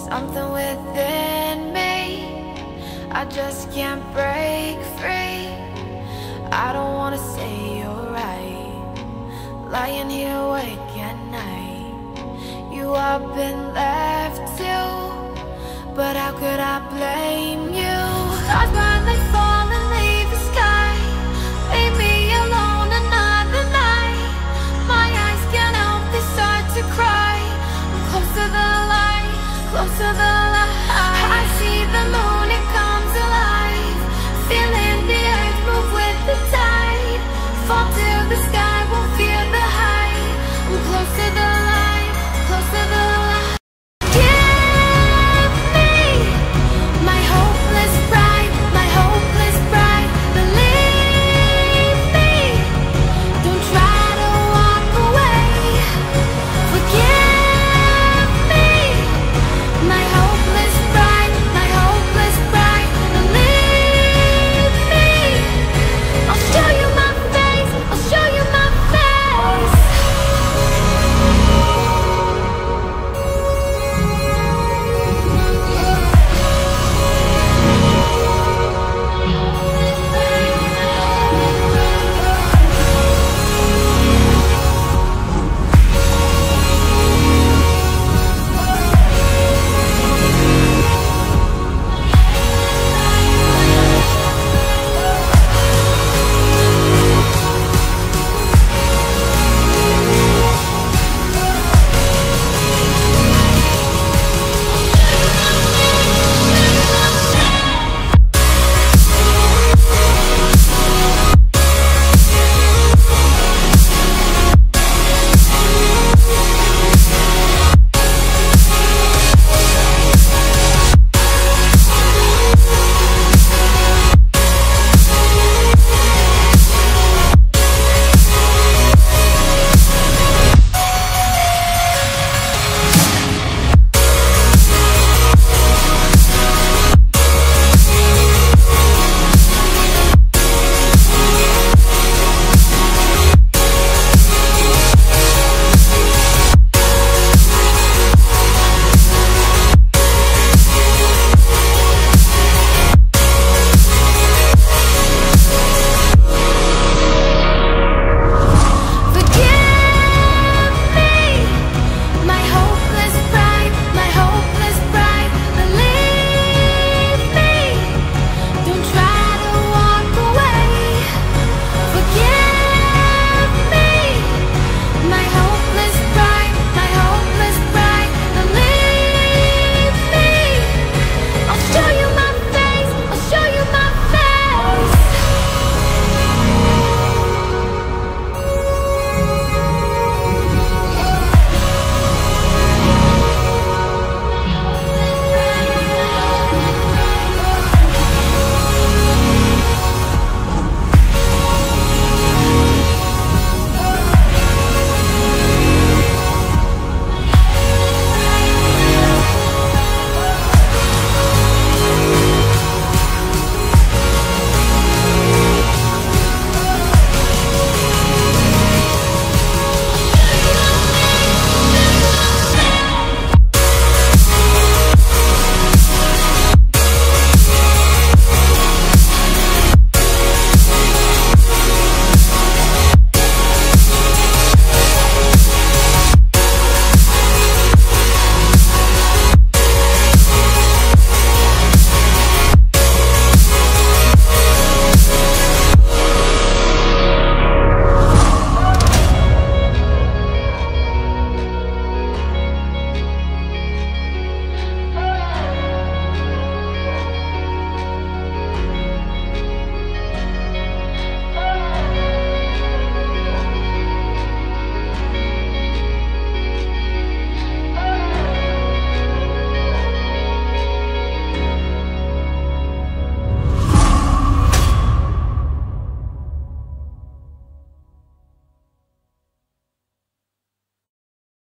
Something within me, I just can't break free. I don't wanna say you're right, lying here awake at night. You up and left too, but how could I blame you? Stars finally fall and leave the sky, leave me alone another night. My eyes can't help, they start to cry. I'm close to the light, close to the